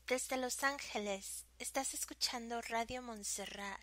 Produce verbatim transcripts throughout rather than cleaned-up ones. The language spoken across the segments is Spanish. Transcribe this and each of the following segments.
Desde Los Ángeles, estás escuchando Radio Montserrat.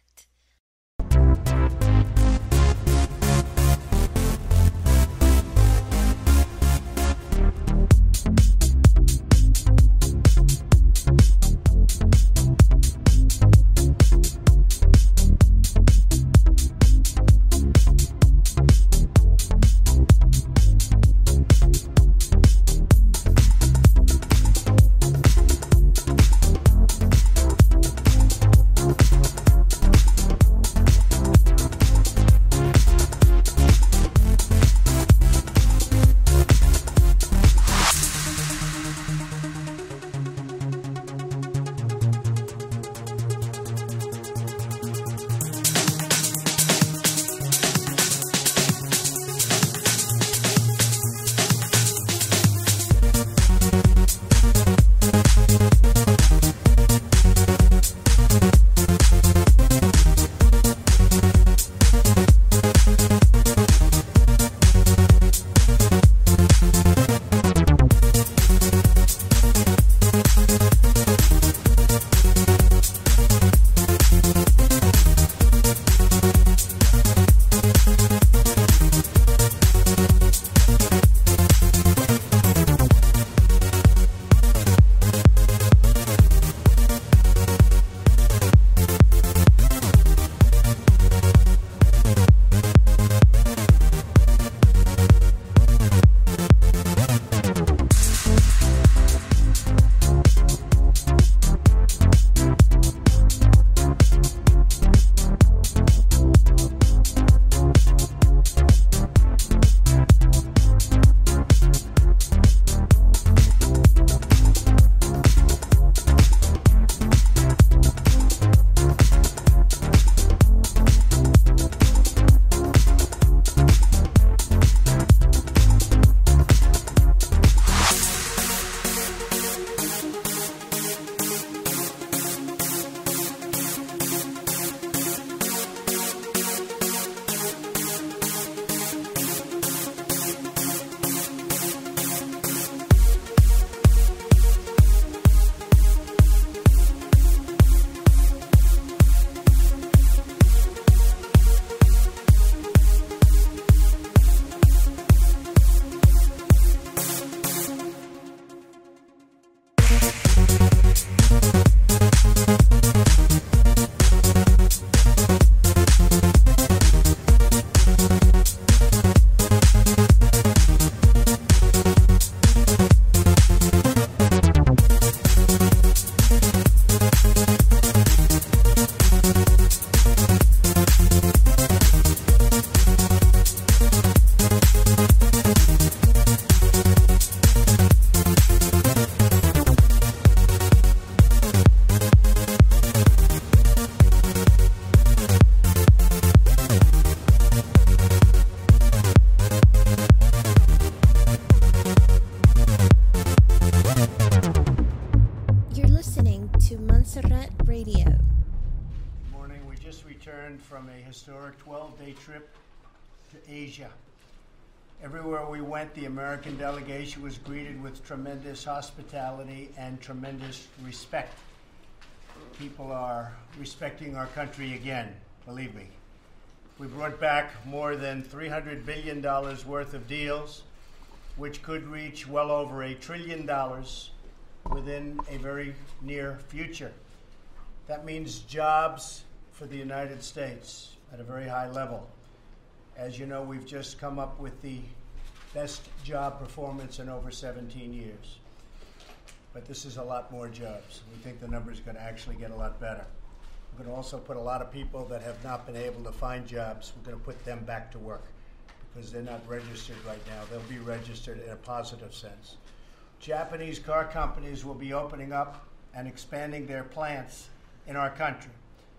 From a historic twelve-day trip to Asia. Everywhere we went, the American delegation was greeted with tremendous hospitality and tremendous respect. People are respecting our country again, believe me. We brought back more than three hundred billion dollars worth of deals, which could reach well over a trillion dollars within a very near future. That means jobs for the United States at a very high level. As you know, we've just come up with the best job performance in over seventeen years. But this is a lot more jobs. We think the number is going to actually get a lot better. We're going to also put a lot of people that have not been able to find jobs, we're going to put them back to work because they're not registered right now. They'll be registered in a positive sense. Japanese car companies will be opening up and expanding their plants in our country.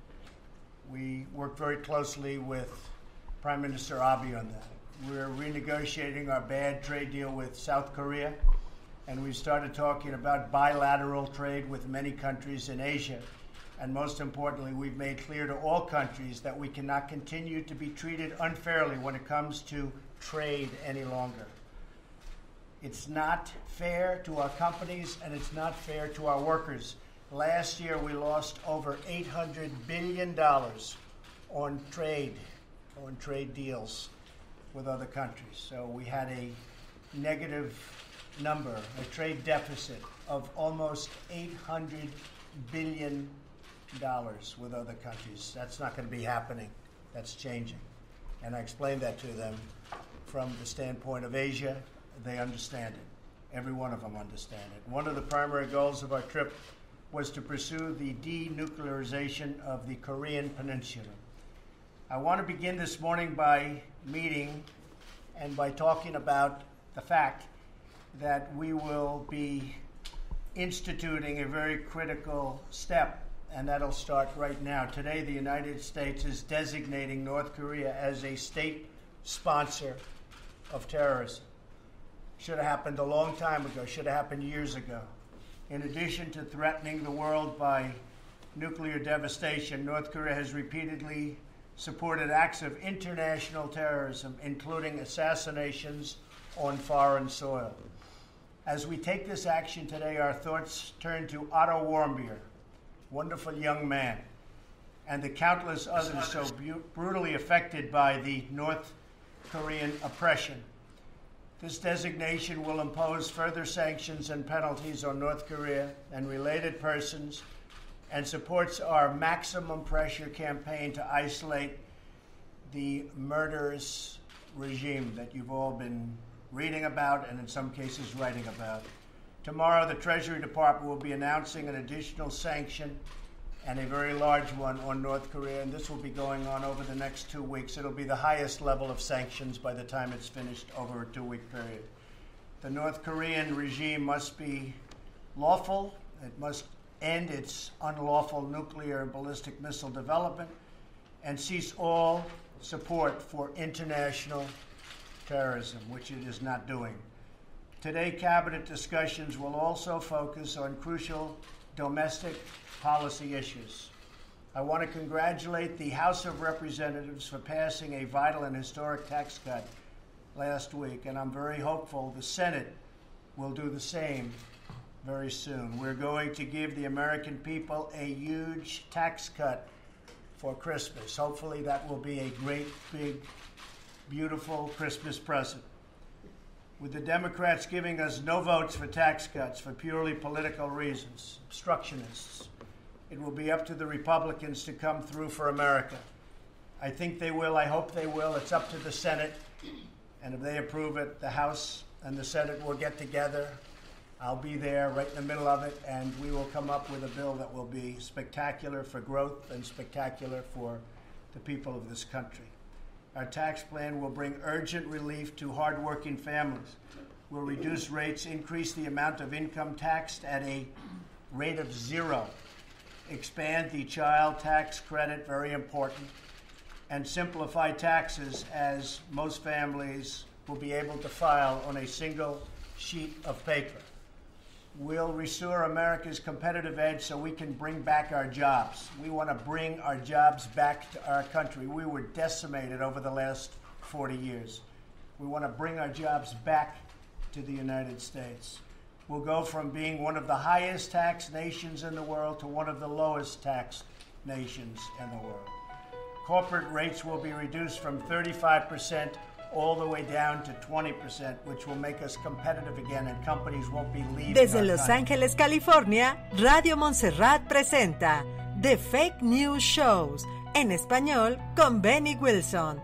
We work very closely with Prime Minister Abe on that. We're renegotiating our bad trade deal with South Korea, and we've started talking about bilateral trade with many countries in Asia. And most importantly, we've made clear to all countries that we cannot continue to be treated unfairly when it comes to trade any longer. It's not fair to our companies, and it's not fair to our workers Last year, we lost over eight hundred billion dollars on trade, on trade deals with other countries. So we had a negative number, a trade deficit of almost eight hundred billion dollars with other countries. That's not going to be happening. That's changing. And I explained that to them from the standpoint of Asia. They understand it. Every one of them understand it. One of the primary goals of our trip was to pursue the denuclearization of the Korean Peninsula. I want to begin this morning by meeting and by talking about the fact that we will be instituting a very critical step, and that'll start right now. Today, the United States is designating North Korea as a state sponsor of terrorism. Should have happened a long time ago, should have happened years ago. In addition to threatening the world by nuclear devastation, North Korea has repeatedly supported acts of international terrorism, including assassinations on foreign soil. As we take this action today, our thoughts turn to Otto Warmbier, wonderful young man, and the countless others so bu- brutally affected by the North Korean oppression. This designation will impose further sanctions and penalties on North Korea and related persons and supports our maximum pressure campaign to isolate the murderous regime that you've all been reading about and in some cases writing about. Tomorrow, the Treasury Department will be announcing an additional sanction and a very large one on North Korea, and this will be going on over the next two weeks. It'll be the highest level of sanctions by the time it's finished over a two-week period. The North Korean regime must be lawful. It must end its unlawful nuclear and ballistic missile development and cease all support for international terrorism, which it is not doing. Today, cabinet discussions will also focus on crucial domestic policy issues. I want to congratulate the House of Representatives for passing a vital and historic tax cut last week, and I'm very hopeful the Senate will do the same very soon. We're going to give the American people a huge tax cut for Christmas. Hopefully that will be a great, big, beautiful Christmas present. With the Democrats giving us no votes for tax cuts for purely political reasons, obstructionists, it will be up to the Republicans to come through for America. I think they will. I hope they will. It's up to the Senate. And if they approve it, the House and the Senate will get together. I'll be there right in the middle of it, and we will come up with a bill that will be spectacular for growth and spectacular for the people of this country. Our tax plan will bring urgent relief to hardworking families. We'll reduce rates, increase the amount of income taxed at a rate of zero, expand the child tax credit, very important, and simplify taxes as most families will be able to file on a single sheet of paper. We'll restore America's competitive edge so we can bring back our jobs. We want to bring our jobs back to our country. We were decimated over the last forty years. We want to bring our jobs back to the United States. We'll go from being one of the highest taxed nations in the world to one of the lowest taxed nations in the world. Corporate rates will be reduced from thirty-five percent all the way down to twenty percent, which will make us competitive again and companies won't be leaving. Desde Los Ángeles, California, Radio Montserrat presenta The Fake News Shows, en español con Benny Wilson.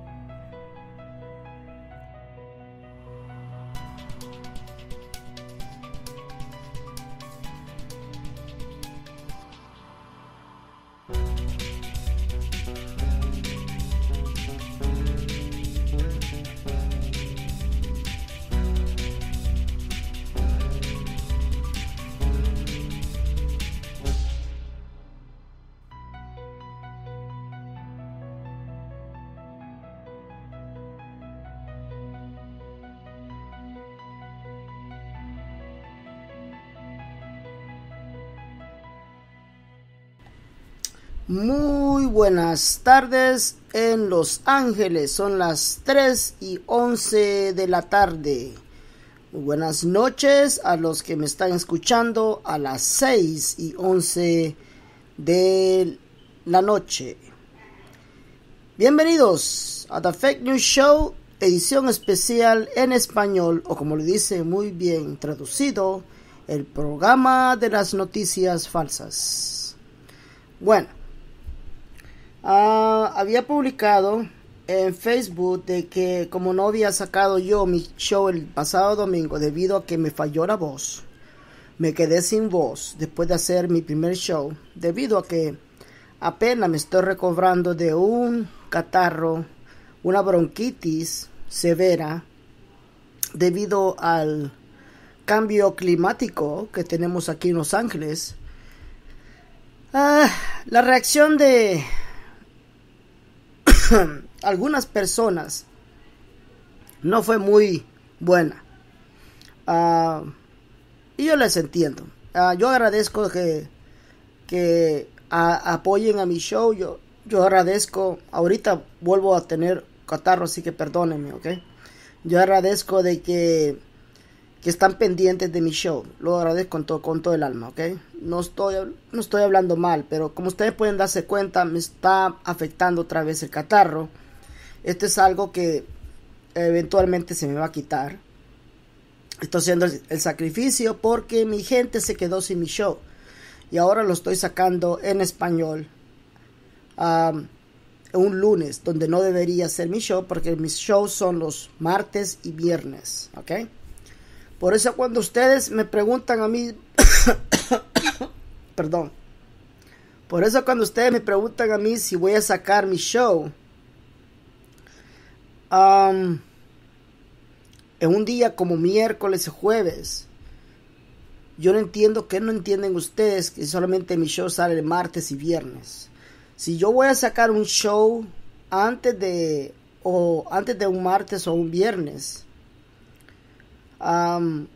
Muy buenas tardes en Los Ángeles, son las tres y once de la tarde. buenas noches a los que me están escuchando a las seis y once de la noche. Bienvenidos a The Fake News Show, edición especial en español, o como le dice muy bien traducido, el programa de las noticias falsas. Bueno, uh, había publicado en Facebook de que como no había sacado yo mi show el pasado domingo debido a que me falló la voz, me quedé sin voz después de hacer mi primer show, debido a que apenas me estoy recobrando de un catarro, una bronquitis severa debido al cambio climático que tenemos aquí en Los Ángeles. Ah, la reacción de algunas personas no fue muy buena, uh, y yo les entiendo. Uh, yo agradezco que, que a, apoyen a mi show. Yo, yo agradezco, ahorita vuelvo a tener catarro, así que perdónenme, ¿ok? Yo agradezco de que, que están pendientes de mi show. Lo agradezco con todo, con todo el alma, ¿ok? No estoy, no estoy hablando mal, pero como ustedes pueden darse cuenta, me está afectando otra vez el catarro. Esto es algo que eventualmente se me va a quitar. Estoy haciendo el, el sacrificio porque mi gente se quedó sin mi show. Y ahora lo estoy sacando en español. Um, un lunes, donde no debería ser mi show, porque mis shows son los martes y viernes. ¿Ok? Por eso cuando ustedes me preguntan a mí... perdón. Por eso cuando ustedes me preguntan a mí si voy a sacar mi show... Um, en un día como miércoles o jueves, yo no entiendo que no entienden ustedes que solamente mi show sale el martes y viernes. Si yo voy a sacar un show antes de o antes de un martes o un viernes, um,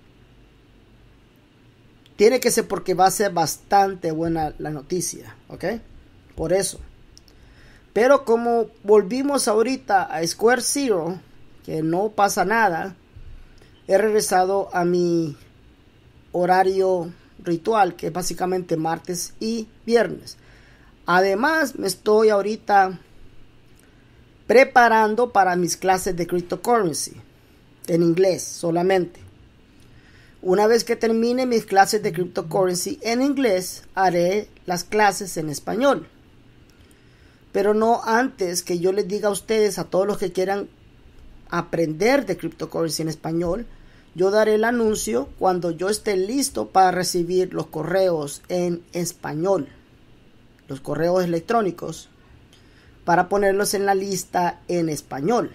tiene que ser porque va a ser bastante buena la noticia, ¿ok? Por eso. Pero como volvimos ahorita a Square Zero, que no pasa nada, he regresado a mi horario ritual, que es básicamente martes y viernes. Además, me estoy ahorita preparando para mis clases de cryptocurrency, en inglés solamente. Una vez que termine mis clases de cryptocurrency en inglés, haré las clases en español. Pero no antes que yo les diga a ustedes, a todos los que quieran aprender de cryptocurrency en español, yo daré el anuncio cuando yo esté listo para recibir los correos en español, los correos electrónicos, para ponerlos en la lista en español.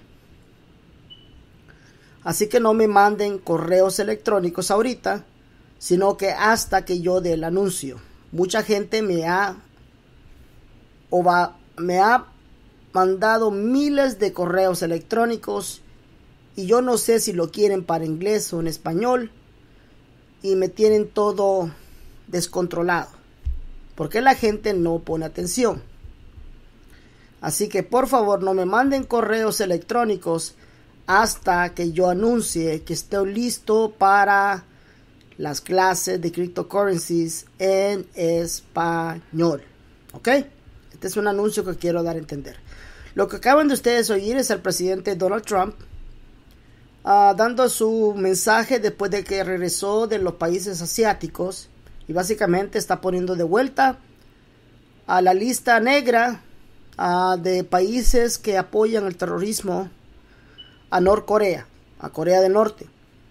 Así que no me manden correos electrónicos ahorita, sino que hasta que yo dé el anuncio. Mucha gente me ha o va me ha mandado miles de correos electrónicos y yo no sé si lo quieren para inglés o en español y me tienen todo descontrolado porque la gente no pone atención. Así que por favor no me manden correos electrónicos hasta que yo anuncie que estoy listo para las clases de cryptocurrencies en español, ¿ok? Este es un anuncio que quiero dar a entender. Lo que acaban de ustedes oír es al presidente Donald Trump uh, dando su mensaje después de que regresó de los países asiáticos y básicamente está poniendo de vuelta a la lista negra uh, de países que apoyan el terrorismo a Norcorea, a Corea del Norte.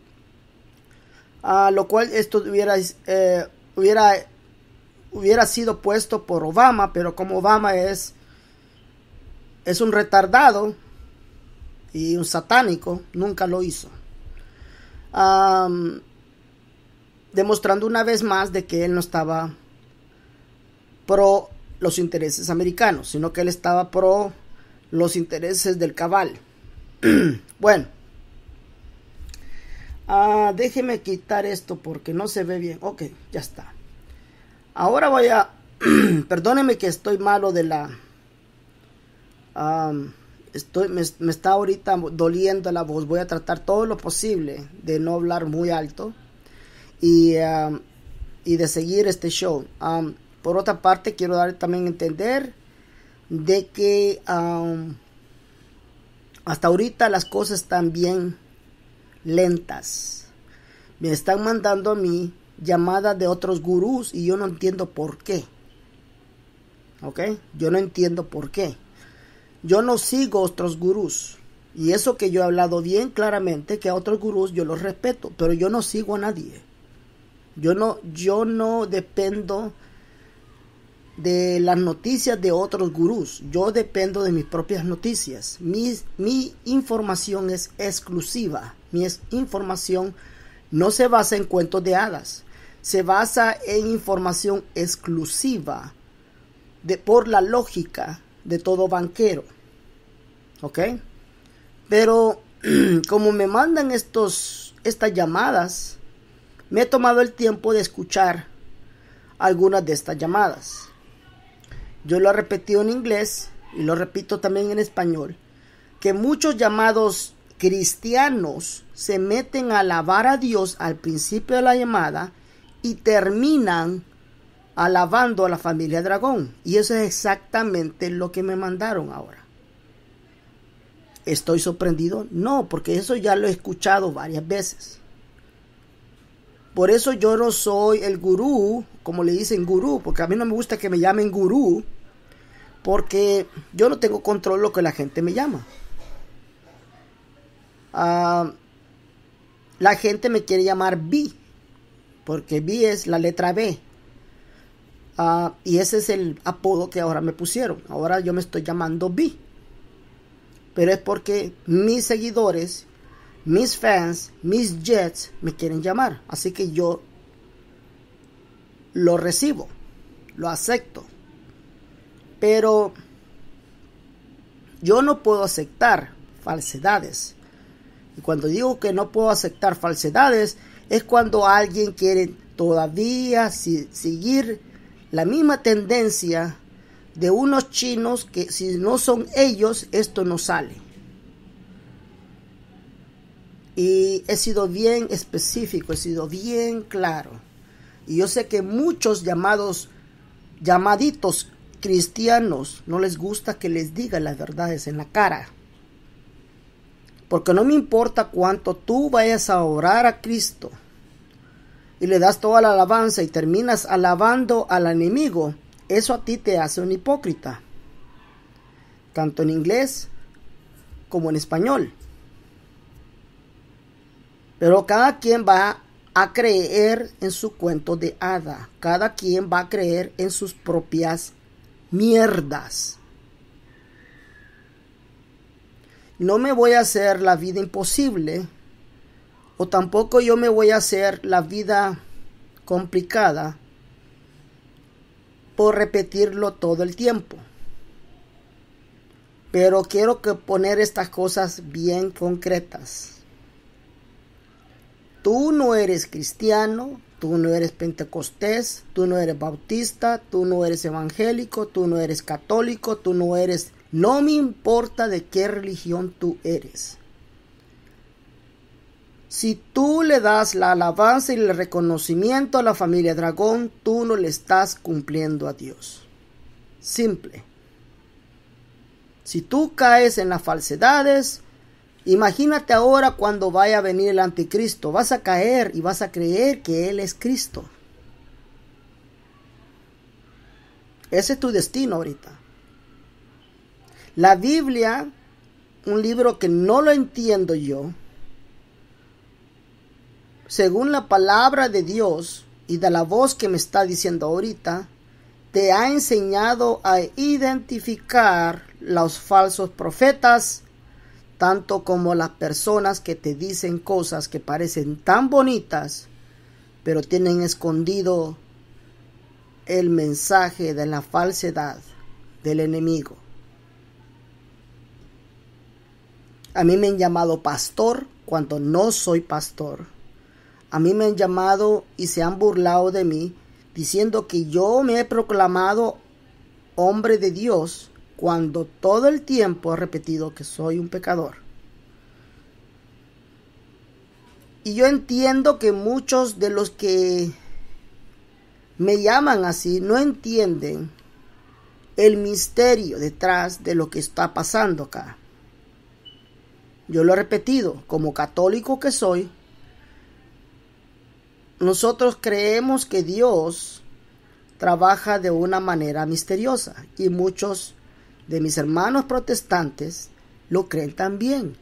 Uh, lo cual esto hubiera eh, hubiera hubiera sido puesto por Obama, pero como Obama es es un retardado y un satánico, nunca lo hizo, um, demostrando una vez más de que él no estaba pro los intereses americanos, sino que él estaba pro los intereses del cabal. Bueno, uh, déjeme quitar esto porque no se ve bien. Ok, ya está. Ahora voy a perdónenme que estoy malo de la um, estoy, me, me está ahorita doliendo la voz. Voy a tratar todo lo posible de no hablar muy alto y, um, y de seguir este show. Um, por otra parte, quiero dar también a entender de que um, hasta ahorita las cosas están bien lentas. Me están mandando a mí llamadas de otros gurús y yo no entiendo por qué. ¿Ok? Yo no entiendo por qué. Yo no sigo otros gurús. Y eso que yo he hablado bien claramente, que a otros gurús yo los respeto, pero yo no sigo a nadie. Yo no, yo no dependo de las noticias de otros gurús. Yo dependo de mis propias noticias. Mi, mi información es exclusiva. Mi es, información no se basa en cuentos de hadas. Se basa en información exclusiva de, por la lógica de todo banquero. ¿Ok? Pero como me mandan estos, estas llamadas, me he tomado el tiempo de escuchar algunas de estas llamadas. Yo lo he repetido en inglés y lo repito también en español, que muchos llamados cristianos se meten a alabar a Dios al principio de la llamada y terminan alabando a la familia Dragón. Y eso es exactamente lo que me mandaron ahora. ¿Estoy sorprendido? No, porque eso ya lo he escuchado varias veces. Por eso yo no soy el gurú, como le dicen gurú, porque a mí no me gusta que me llamen gurú, porque yo no tengo control de lo que la gente me llama. Uh, la gente me quiere llamar B, porque B es la letra B. Uh, y ese es el apodo que ahora me pusieron. Ahora yo me estoy llamando B. Pero es porque mis seguidores, mis fans, mis jets me quieren llamar. Así que yo lo recibo, lo acepto. Pero yo no puedo aceptar falsedades. Y cuando digo que no puedo aceptar falsedades, es cuando alguien quiere todavía si, seguir la misma tendencia de unos chinos que si no son ellos, esto no sale. Y he sido bien específico, he sido bien claro. Y yo sé que muchos llamados, llamaditos cristianos, no les gusta que les diga las verdades en la cara. Porque no me importa cuánto tú vayas a orar a Cristo y le das toda la alabanza y terminas alabando al enemigo, eso a ti te hace un hipócrita, tanto en inglés como en español. Pero cada quien va a creer en su cuento de hada, cada quien va a creer en sus propias mierdas. No me voy a hacer la vida imposible, o tampoco yo me voy a hacer la vida complicada por repetirlo todo el tiempo. Pero quiero que poner estas cosas bien concretas. Tú no eres cristiano, tú no eres pentecostés, tú no eres bautista, tú no eres evangélico, tú no eres católico, tú no eres... No me importa de qué religión tú eres. Si tú le das la alabanza y el reconocimiento a la familia Dragón, tú no le estás cumpliendo a Dios. Simple. Si tú caes en las falsedades, imagínate ahora cuando vaya a venir el anticristo. Vas a caer y vas a creer que Él es Cristo. Ese es tu destino ahorita. La Biblia, un libro que no lo entiendo yo, según la palabra de Dios y de la voz que me está diciendo ahorita, te ha enseñado a identificar los falsos profetas, tanto como las personas que te dicen cosas que parecen tan bonitas, pero tienen escondido el mensaje de la falsedad del enemigo. A mí me han llamado pastor cuando no soy pastor. A mí me han llamado y se han burlado de mí diciendo que yo me he proclamado hombre de Dios cuando todo el tiempo he repetido que soy un pecador. Y yo entiendo que muchos de los que me llaman así no entienden el misterio detrás de lo que está pasando acá. Yo lo he repetido, como católico que soy, nosotros creemos que Dios trabaja de una manera misteriosa y muchos de mis hermanos protestantes lo creen también.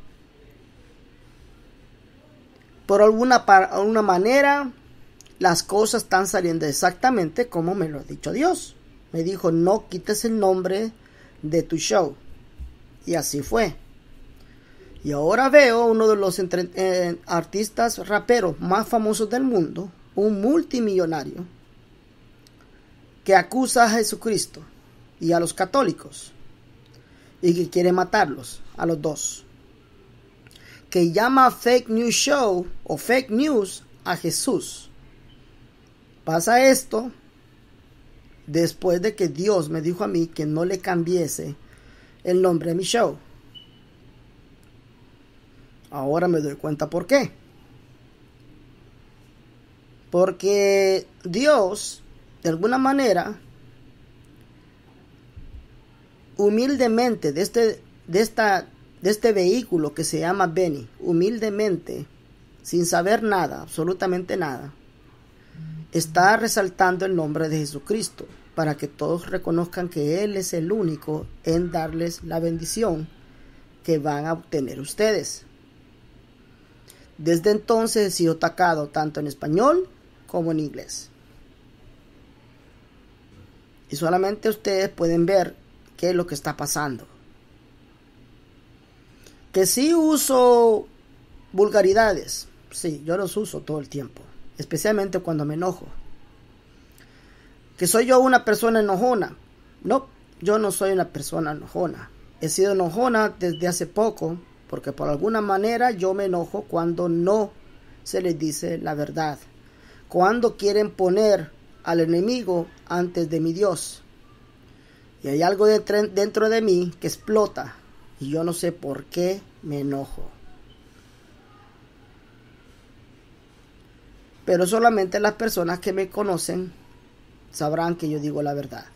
Por alguna, alguna manera, las cosas están saliendo exactamente como me lo ha dicho Dios. Me dijo, no quites el nombre de tu show. Y así fue. Y ahora veo uno de los entre, eh, artistas raperos más famosos del mundo, un multimillonario, que acusa a Jesucristo y a los católicos y que quiere matarlos a los dos, que llama fake news show o fake news a Jesús. Pasa esto después de que Dios me dijo a mí que no le cambiese el nombre de mi show. Ahora me doy cuenta por qué. Porque Dios, de alguna manera, humildemente, de este, de esta, de este vehículo que se llama Benny, humildemente, sin saber nada, absolutamente nada, está resaltando el nombre de Jesucristo para que todos reconozcan que Él es el único en darles la bendición que van a obtener ustedes. Desde entonces he sido atacado tanto en español como en inglés. Y solamente ustedes pueden ver qué es lo que está pasando. Que sí uso vulgaridades. Sí, yo los uso todo el tiempo. Especialmente cuando me enojo. Que soy yo una persona enojona. No, yo no soy una persona enojona. He sido enojona desde hace poco. Porque por alguna manera yo me enojo cuando no se les dice la verdad. Cuando quieren poner al enemigo antes de mi Dios. Y hay algo dentro de mí que explota. Y yo no sé por qué me enojo. Pero solamente las personas que me conocen sabrán que yo digo la verdad.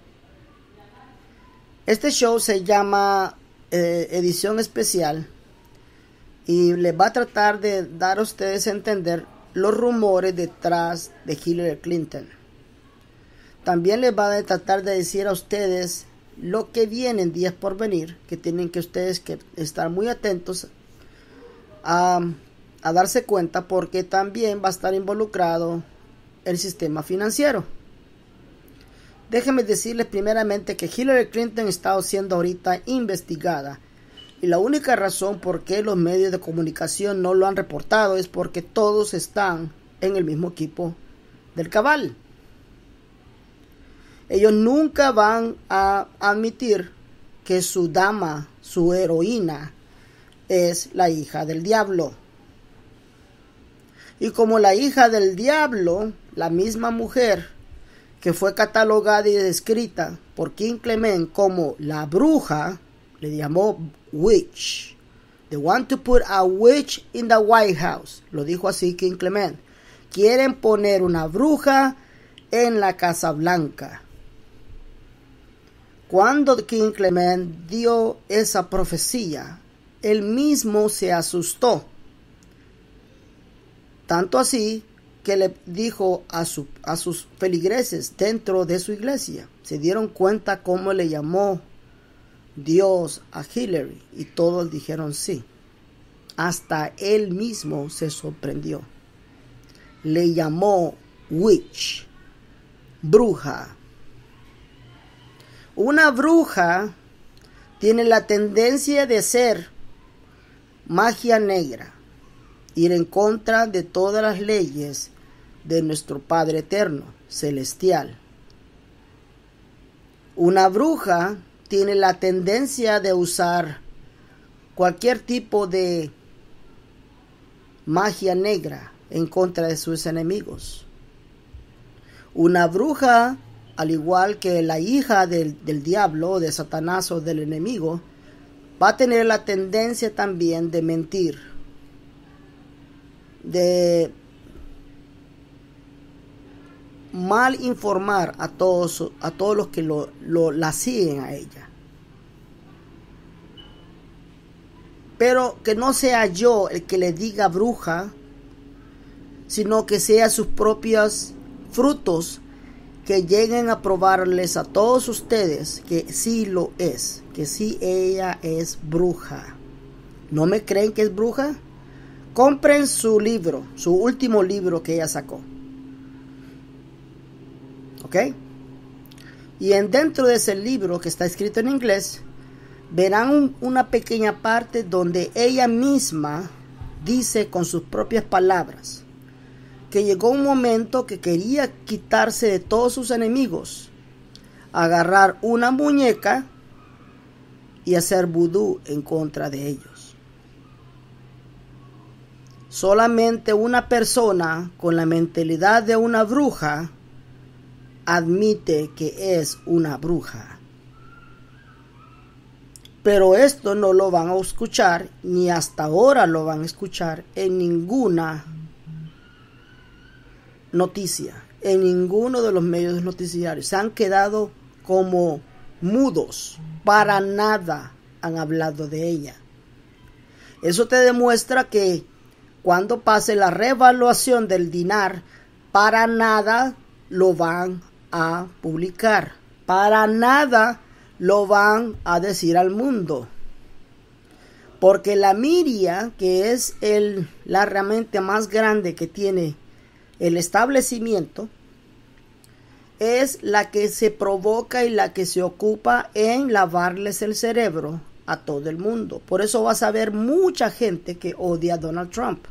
Este show se llama eh, edición especial. Y les va a tratar de dar a ustedes a entender los rumores detrás de Hillary Clinton. También les va a tratar de decir a ustedes lo que viene en días por venir, que tienen que ustedes que estar muy atentos a, a darse cuenta, porque también va a estar involucrado el sistema financiero. Déjenme decirles primeramente que Hillary Clinton está siendo ahorita investigada. Y la única razón por qué los medios de comunicación no lo han reportado es porque todos están en el mismo equipo del cabal. Ellos nunca van a admitir que su dama, su heroína, es la hija del diablo. Y como la hija del diablo, la misma mujer que fue catalogada y descrita por King Clement como la bruja, le llamó witch. They want to put a witch in the White House. Lo dijo así King Clement. Quieren poner una bruja en la Casa Blanca. Cuando King Clement dio esa profecía, él mismo se asustó. Tanto así que le dijo a, su, a sus feligreses dentro de su iglesia. Se dieron cuenta cómo le llamó Dios a Hillary y todos dijeron sí. Hasta él mismo se sorprendió. Le llamó witch, bruja. Una bruja tiene la tendencia de ser magia negra, ir en contra de todas las leyes de nuestro Padre Eterno, celestial. Una bruja tiene la tendencia de usar cualquier tipo de magia negra en contra de sus enemigos. Una bruja al igual que la hija del, del diablo, de Satanás o del enemigo, va a tener la tendencia también de mentir, de mal informar a todos, a todos los que lo, lo, la siguen a ella. Pero que no sea yo el que le diga bruja, sino que sea sus propios frutos que lleguen a probarles a todos ustedes que sí lo es, que sí ella es bruja. ¿No me creen que es bruja? Compren su libro, su último libro que ella sacó. ¿Ok? Y en dentro de ese libro que está escrito en inglés, verán un, una pequeña parte donde ella misma dice con sus propias palabras que llegó un momento que quería quitarse de todos sus enemigos, agarrar una muñeca y hacer vudú en contra de ellos. Solamente una persona con la mentalidad de una bruja admite que es una bruja. Pero esto no lo van a escuchar, ni hasta ahora lo van a escuchar en ninguna noticia, en ninguno de los medios noticiarios. Se han quedado como mudos, para nada han hablado de ella. Eso te demuestra que cuando pase la revaluación del dinar, para nada lo van a publicar, para nada lo van a decir al mundo, porque la media, que es el, la herramienta más grande que tiene el establecimiento, es la que se provoca y la que se ocupa en lavarles el cerebro a todo el mundo. Por eso vas a ver mucha gente que odia a Donald Trump.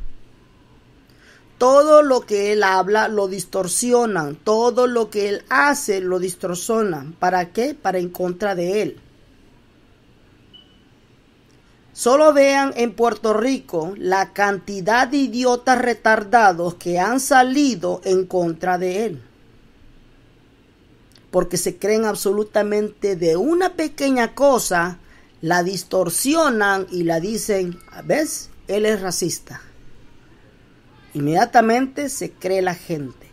Todo lo que él habla lo distorsionan, todo lo que él hace lo distorsionan. ¿Para qué? Para en contra de él. Solo vean en Puerto Rico la cantidad de idiotas retardados que han salido en contra de él. Porque se creen absolutamente de una pequeña cosa, la distorsionan y la dicen, ¿ves? Él es racista. Inmediatamente se cree la gente.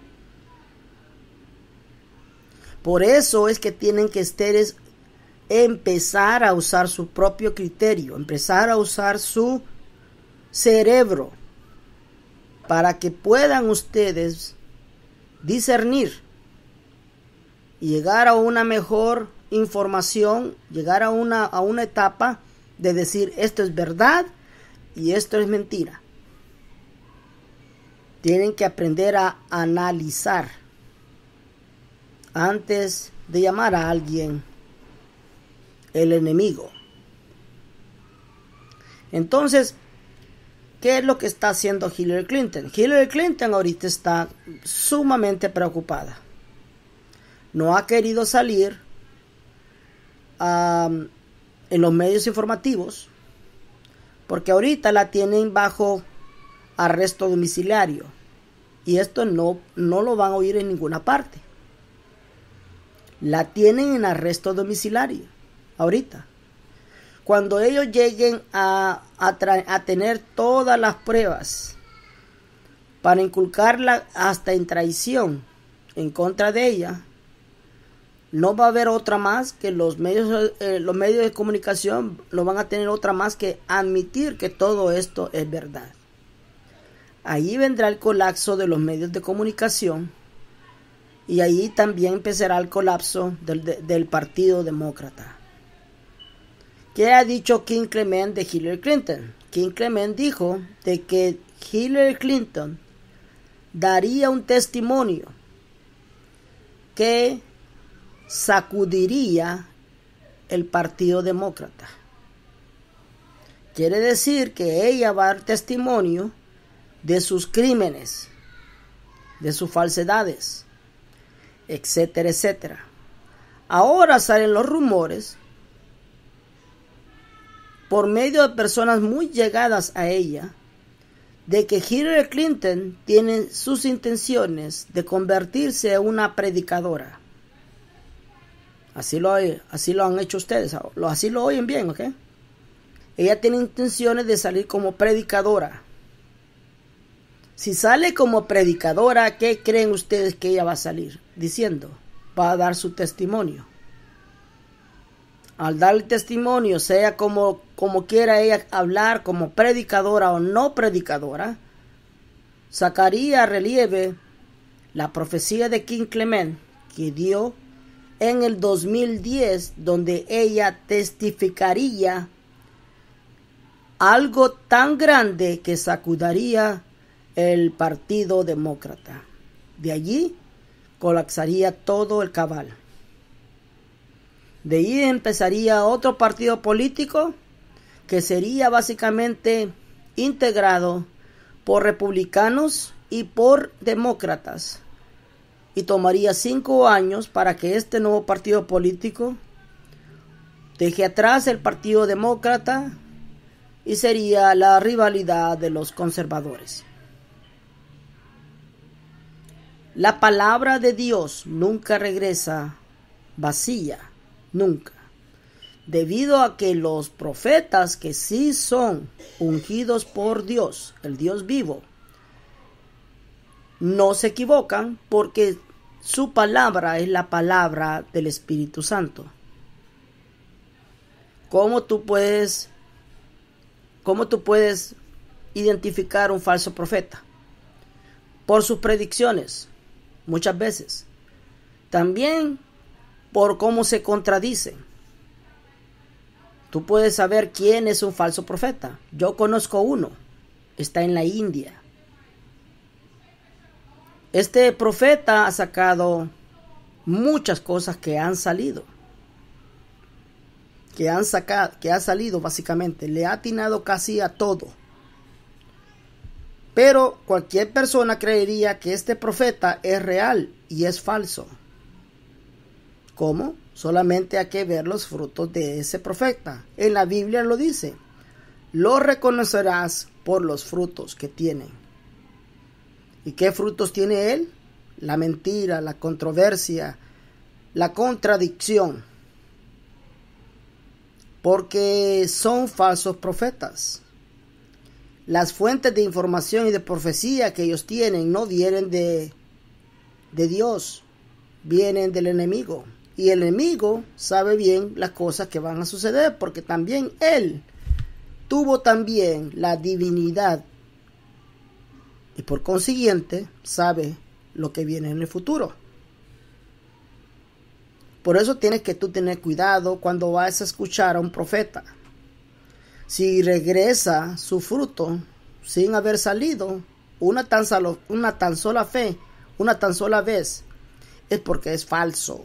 Por eso es que tienen que ustedes empezar a usar su propio criterio, empezar a usar su cerebro para que puedan ustedes discernir y llegar a una mejor información, llegar a una, a una etapa de decir esto es verdad y esto es mentira. Tienen que aprender a analizar antes de llamar a alguien el enemigo. Entonces, ¿qué es lo que está haciendo Hillary Clinton? Hillary Clinton ahorita está sumamente preocupada. No ha querido salir um, en los medios informativos porque ahorita la tienen bajo arresto domiciliario y esto no, no lo van a oír en ninguna parte. La tienen en arresto domiciliario ahorita. Cuando ellos lleguen a, a, tra- a tener todas las pruebas para inculcarla hasta en traición en contra de ella, no va a haber otra más que los medios, eh, los medios de comunicación no van a tener otra más que admitir que todo esto es verdad. Ahí vendrá el colapso de los medios de comunicación y ahí también empezará el colapso del, de, del Partido Demócrata. ¿Qué ha dicho King Clement de Hillary Clinton? King Clement dijo de que Hillary Clinton daría un testimonio que sacudiría el Partido Demócrata. Quiere decir que ella va a dar testimonio de sus crímenes, de sus falsedades, etcétera, etcétera. Ahora salen los rumores por medio de personas muy llegadas a ella de que Hillary Clinton tiene sus intenciones de convertirse en una predicadora. Así lo, así lo han hecho ustedes, así lo oyen bien, ¿ok? Ella tiene intenciones de salir como predicadora. Si sale como predicadora, ¿qué creen ustedes que ella va a salir diciendo? Va a dar su testimonio. Al dar el testimonio, sea como, como quiera ella hablar, como predicadora o no predicadora, sacaría a relieve la profecía de King Clement que dio en el dos mil diez, donde ella testificaría algo tan grande que sacudiría el Partido Demócrata. De allí colapsaría todo el cabal. De ahí empezaría otro partido político que sería básicamente integrado por republicanos y por demócratas. Y tomaría cinco años para que este nuevo partido político deje atrás el Partido Demócrata y sería la rivalidad de los conservadores. La palabra de Dios nunca regresa vacía, nunca. Debido a que los profetas que sí son ungidos por Dios, el Dios vivo, no se equivocan porque su palabra es la palabra del Espíritu Santo. ¿Cómo tú puedes, cómo tú puedes identificar un falso profeta? Por sus predicciones, muchas veces. También por cómo se contradicen. Tú puedes saber quién es un falso profeta. Yo conozco uno. Está en la India. Este profeta ha sacado muchas cosas que han salido. Que han sacado, que ha salido básicamente. Le ha atinado casi a todo. Pero cualquier persona creería que este profeta es real y es falso. ¿Cómo? Solamente hay que ver los frutos de ese profeta. En la Biblia lo dice. Lo reconocerás por los frutos que tienen. ¿Y qué frutos tiene él? La mentira, la controversia, la contradicción. Porque son falsos profetas. Las fuentes de información y de profecía que ellos tienen no vienen de, de Dios, vienen del enemigo. Y el enemigo sabe bien las cosas que van a suceder, porque también él tuvo también la divinidad. Y por consiguiente sabe lo que viene en el futuro. Por eso tienes que tú tener cuidado cuando vas a escuchar a un profeta. Si regresa su fruto sin haber salido una tan, solo, una tan sola fe, una tan sola vez, es porque es falso.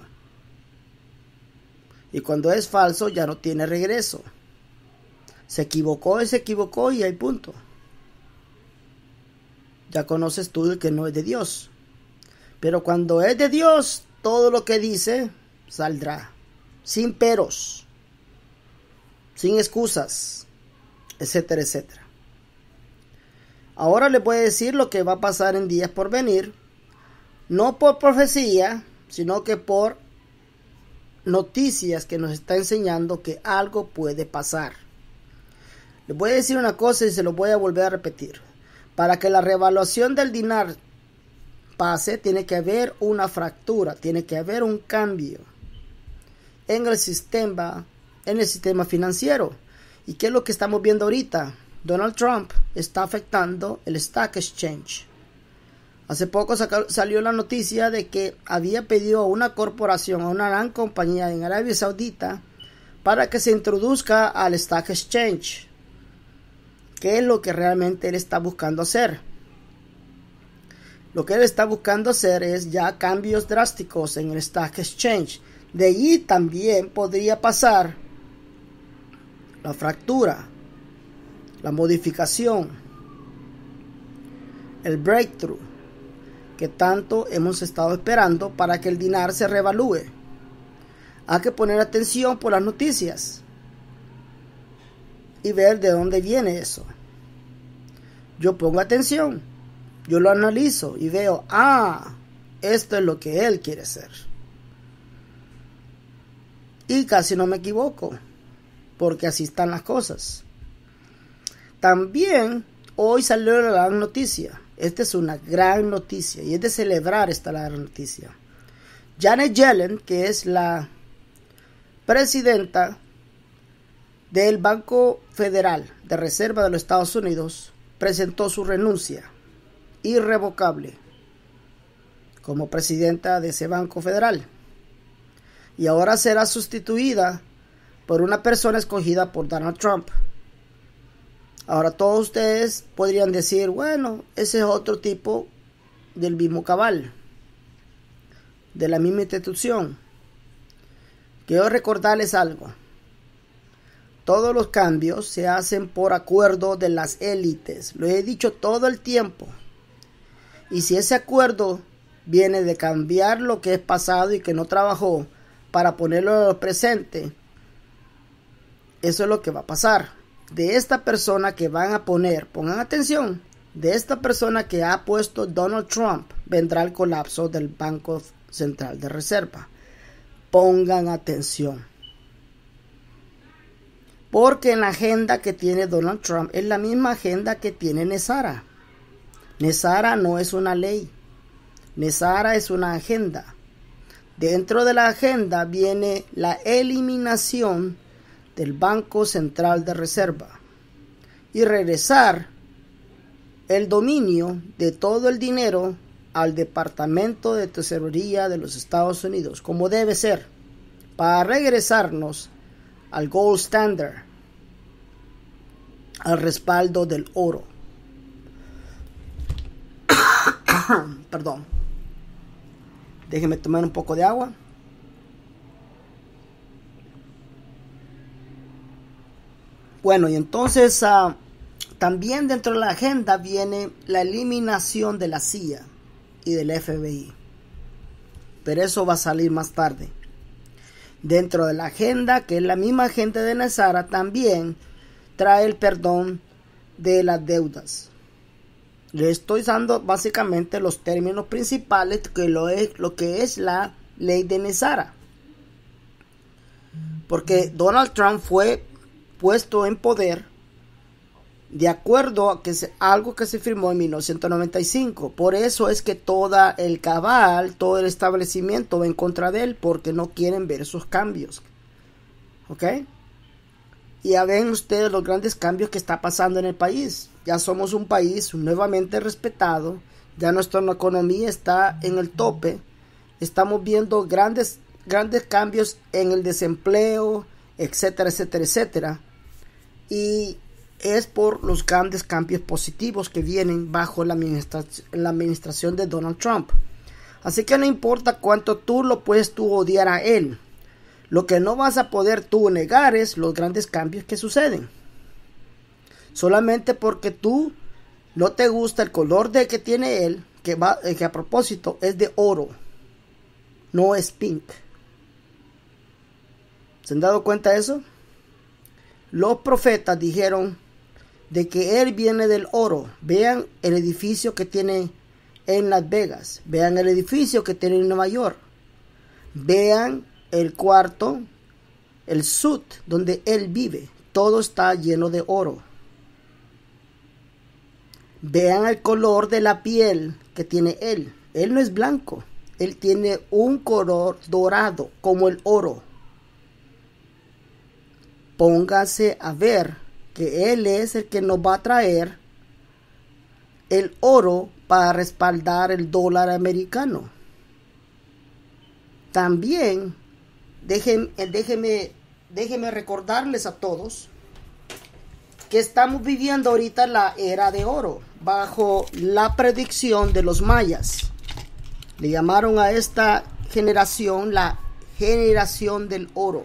Y cuando es falso ya no tiene regreso. Se equivocó y se equivocó y hay punto. Ya conoces tú el que no es de Dios. Pero cuando es de Dios, todo lo que dice saldrá. Sin peros. Sin excusas. Etcétera, etcétera. Ahora les voy a decir lo que va a pasar en días por venir. No por profecía, sino que por noticias que nos está enseñando que algo puede pasar. Les voy a decir una cosa y se lo voy a volver a repetir. Para que la revaluación del dinar pase, tiene que haber una fractura, tiene que haber un cambio en el sistema, en el sistema financiero. ¿Y qué es lo que estamos viendo ahorita? Donald Trump está afectando el Stock Exchange. Hace poco saca, salió la noticia de que había pedido a una corporación, a una gran compañía en Arabia Saudita, para que se introduzca al Stock Exchange. ¿Qué es lo que realmente él está buscando hacer? Lo que él está buscando hacer es ya cambios drásticos en el Stock Exchange. De allí también podría pasar la fractura, la modificación, el breakthrough que tanto hemos estado esperando para que el dinar se revalúe. Hay que poner atención por las noticias y ver de dónde viene eso. Yo pongo atención, yo lo analizo y veo, ah, esto es lo que él quiere hacer. Y casi no me equivoco, porque así están las cosas. También hoy salió la gran noticia. Esta es una gran noticia y es de celebrar esta gran noticia. Janet Yellen, que es la presidenta del Banco Federal de Reserva de los Estados Unidos, presentó su renuncia irrevocable como presidenta de ese Banco Federal. Y ahora será sustituida por una persona escogida por Donald Trump. Ahora todos ustedes podrían decir, bueno, ese es otro tipo del mismo cabal, de la misma institución. Quiero recordarles algo. Todos los cambios se hacen por acuerdo de las élites. Lo he dicho todo el tiempo. Y si ese acuerdo viene de cambiar lo que es pasado y que no trabajó para ponerlo en el presente, eso es lo que va a pasar. De esta persona que van a poner, pongan atención, de esta persona que ha puesto Donald Trump, vendrá el colapso del Banco Central de Reserva. Pongan atención. Porque en la agenda que tiene Donald Trump es la misma agenda que tiene NESARA. NESARA no es una ley. NESARA es una agenda. Dentro de la agenda viene la eliminación del Banco Central de Reserva y regresar el dominio de todo el dinero al Departamento de Tesorería de los Estados Unidos, como debe ser, para regresarnos al gold standard, al respaldo del oro. Perdón. Déjenme tomar un poco de agua. Bueno, y entonces uh, también dentro de la agenda viene la eliminación de la C I A y del F B I. Pero eso va a salir más tarde. Dentro de la agenda, que es la misma agenda de NESARA, también trae el perdón de las deudas. Le estoy dando básicamente los términos principales que lo es lo que es la ley de NESARA. Porque Donald Trump fue puesto en poder de acuerdo a que se, algo que se firmó en mil novecientos noventa y cinco. Por eso es que todo el cabal, todo el establecimiento va en contra de él, porque no quieren ver esos cambios. ¿Ok? Y ya ven ustedes los grandes cambios que está pasando en el país. Ya somos un país nuevamente respetado. Ya nuestra economía está en el tope. Estamos viendo grandes, grandes cambios en el desempleo, etcétera, etcétera, etcétera. Y es por los grandes cambios positivos que vienen bajo la, administra la administración de Donald Trump. Así que no importa cuánto tú lo puedes tú odiar a él. Lo que no vas a poder tú negar es los grandes cambios que suceden. Solamente porque tú no te gusta el color de que tiene él, que, va, que a propósito es de oro, no es pink. ¿Se han dado cuenta de eso? Los profetas dijeron de que él viene del oro. Vean el edificio que tiene en Las Vegas. Vean el edificio que tiene en Nueva York. Vean el cuarto, el suite donde él vive. Todo está lleno de oro. Vean el color de la piel que tiene él. Él no es blanco. Él tiene un color dorado como el oro. Póngase a ver que él es el que nos va a traer el oro para respaldar el dólar americano. También déjenme, déjenme, déjenme recordarles a todos que estamos viviendo ahorita la era de oro bajo la predicción de los mayas. Le llamaron a esta generación la generación del oro.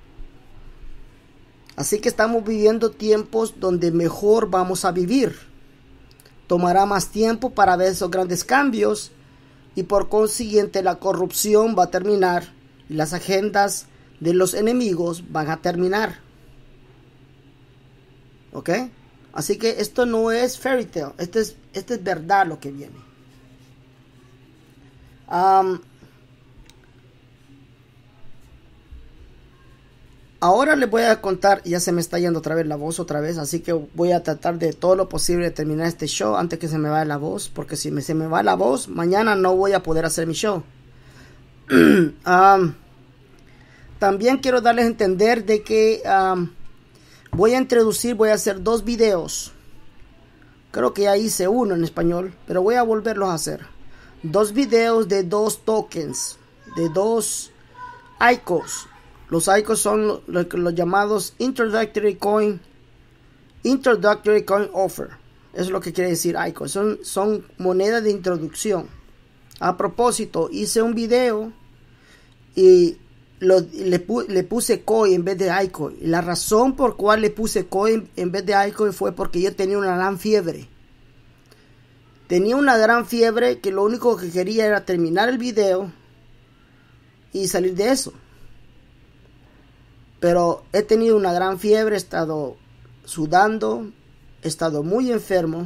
Así que estamos viviendo tiempos donde mejor vamos a vivir. Tomará más tiempo para ver esos grandes cambios y por consiguiente la corrupción va a terminar y las agendas de los enemigos van a terminar. ¿Ok? Así que esto no es fairy tale, esto es, esto es verdad lo que viene. Um, ahora les voy a contar, ya se me está yendo otra vez la voz otra vez, así que voy a tratar de todo lo posible de terminar este show antes que se me vaya la voz, porque si me, se me va la voz, mañana no voy a poder hacer mi show. um, también quiero darles a entender de que um, voy a introducir, voy a hacer dos videos. Creo que ya hice uno en español, pero voy a volverlos a hacer. Dos videos de dos tokens, de dos I C Os. Los I C Os son los, los llamados Introductory Coin, Introductory Coin Offer. Eso es lo que quiere decir I C O. Son, son monedas de introducción. A propósito, hice un video y lo, le, pu, le puse coin en vez de I C O. Y la razón por cual le puse coin en vez de I C O fue porque yo tenía una gran fiebre. Tenía una gran fiebre que lo único que quería era terminar el video y salir de eso. Pero he tenido una gran fiebre, he estado sudando, he estado muy enfermo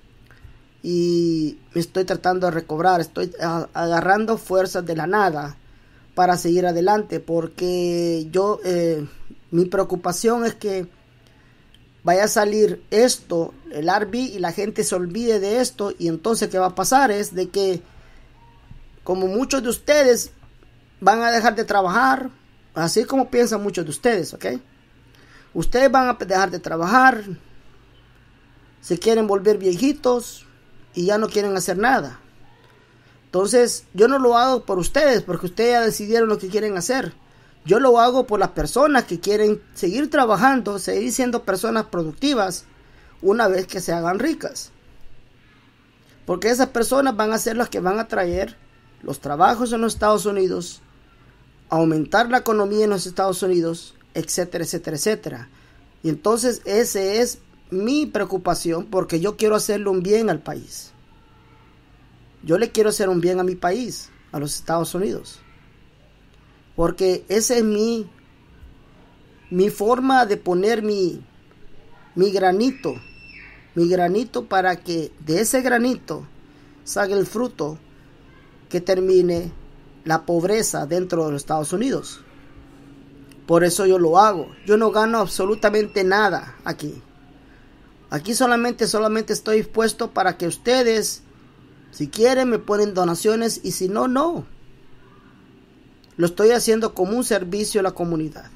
y me estoy tratando de recobrar, estoy agarrando fuerzas de la nada para seguir adelante, porque yo, eh, mi preocupación es que vaya a salir esto, el R B, y la gente se olvide de esto, y entonces ¿qué va a pasar? Es de que, como muchos de ustedes van a dejar de trabajar, así como piensan muchos de ustedes, ¿ok? Ustedes van a dejar de trabajar, se quieren volver viejitos y ya no quieren hacer nada. Entonces, yo no lo hago por ustedes, porque ustedes ya decidieron lo que quieren hacer. Yo lo hago por las personas que quieren seguir trabajando, seguir siendo personas productivas una vez que se hagan ricas. Porque esas personas van a ser las que van a traer los trabajos en los Estados Unidos, aumentar la economía en los Estados Unidos, etcétera, etcétera, etcétera. Y entonces esa es mi preocupación, porque yo quiero hacerle un bien al país. Yo le quiero hacer un bien a mi país, a los Estados Unidos. Porque esa es mi, mi forma de poner mi, mi granito, mi granito para que de ese granito salga el fruto que termine la pobreza dentro de los Estados Unidos. Por eso yo lo hago. Yo no gano absolutamente nada aquí. Aquí solamente, solamente estoy dispuesto para que ustedes, si quieren, me ponen donaciones, y si no, no. Lo estoy haciendo como un servicio a la comunidad.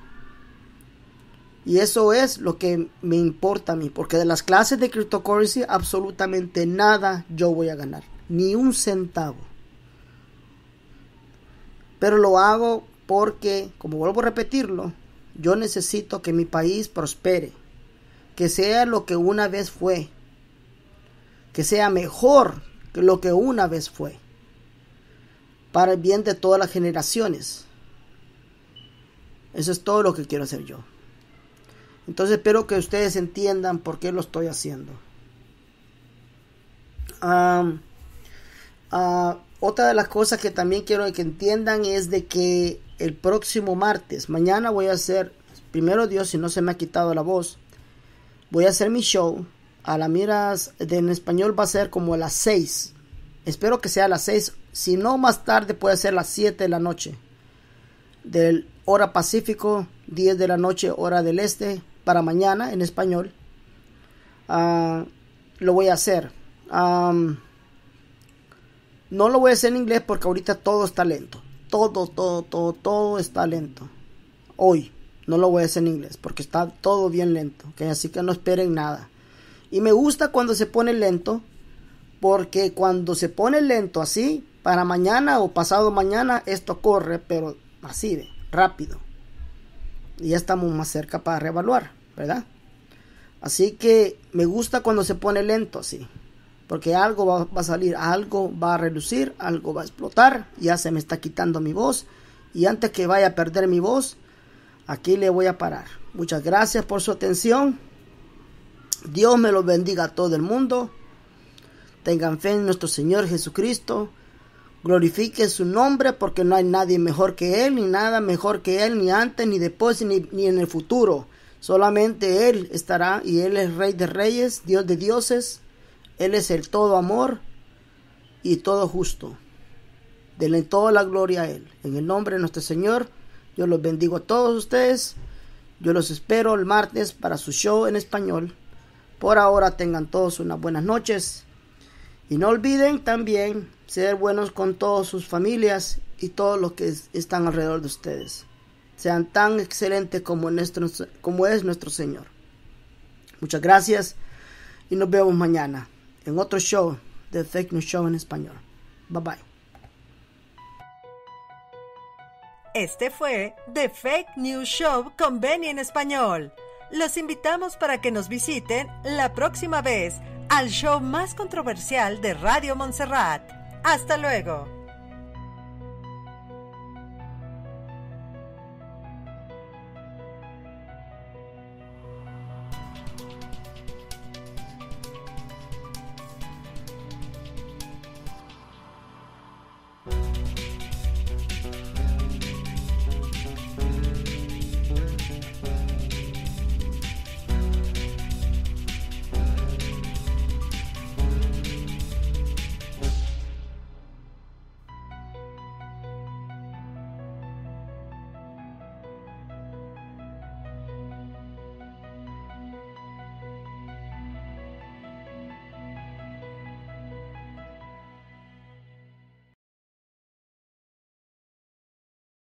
Y eso es lo que me importa a mí, porque de las clases de cryptocurrency absolutamente nada yo voy a ganar, ni un centavo. Pero lo hago porque, como vuelvo a repetirlo, yo necesito que mi país prospere, que sea lo que una vez fue, que sea mejor que lo que una vez fue, para el bien de todas las generaciones. Eso es todo lo que quiero hacer yo. Entonces espero que ustedes entiendan por qué lo estoy haciendo. Um, uh, otra de las cosas que también quiero que entiendan es de que el próximo martes, mañana voy a hacer, primero Dios, si no se me ha quitado la voz, voy a hacer mi show. A la miras de, en español va a ser como a las seis. Espero que sea a las seis. Si no, más tarde puede ser las siete de la noche. Del hora Pacífico, diez de la noche, hora del este, para mañana en español. Uh, lo voy a hacer. Um, no lo voy a hacer en inglés porque ahorita todo está lento. Todo, todo, todo, todo está lento. Hoy no lo voy a hacer en inglés porque está todo bien lento. ¿Okay? Así que no esperen nada. Y me gusta cuando se pone lento, porque cuando se pone lento así, para mañana o pasado mañana, esto corre, pero así, de rápido. Y ya estamos más cerca para reevaluar, ¿verdad? Así que me gusta cuando se pone lento así, porque algo va, va a salir, algo va a relucir, algo va a explotar. Ya se me está quitando mi voz, y antes que vaya a perder mi voz, aquí le voy a parar. Muchas gracias por su atención. Dios me los bendiga a todo el mundo. Tengan fe en nuestro Señor Jesucristo. Glorifique su nombre, porque no hay nadie mejor que Él, ni nada mejor que Él, ni antes, ni después, ni, ni en el futuro. Solamente Él estará, y Él es Rey de Reyes, Dios de dioses. Él es el todo amor y todo justo. Denle toda la gloria a Él. En el nombre de nuestro Señor, yo los bendigo a todos ustedes. Yo los espero el martes para su show en español. Por ahora tengan todos unas buenas noches. Y no olviden también ser buenos con todas sus familias y todos los que están alrededor de ustedes. Sean tan excelentes como, nuestro, como es nuestro Señor. Muchas gracias y nos vemos mañana en otro show de Fake News Show en español. Bye bye. Este fue The Fake News Show con Benny en español. Los invitamos para que nos visiten la próxima vez al show más controversial de Radio Montserrat. Hasta luego.